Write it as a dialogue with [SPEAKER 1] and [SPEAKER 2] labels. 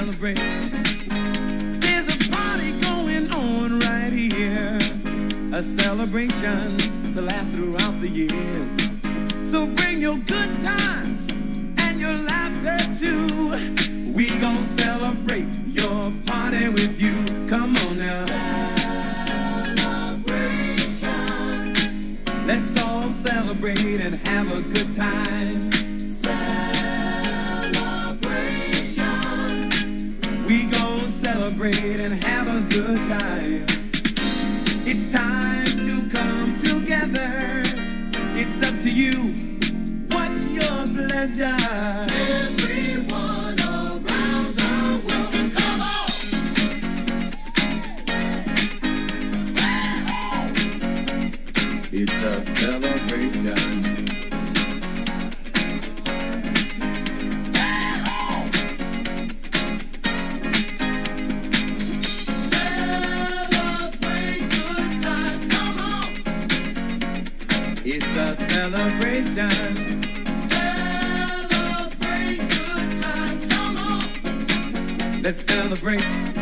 [SPEAKER 1] celebrate. There's a party going on right here, a celebration to last throughout the years. So bring your good times and your laughter too. We gon' celebrate your party with you. Come on now. Celebration. Let's all celebrate and have a good time. We gon' celebrate and have a good time. It's time to come together. It's up to you. What's your pleasure? Everyone around the world, come on! It's a celebration. It's a celebration. Celebrate good times, come on. Let's celebrate.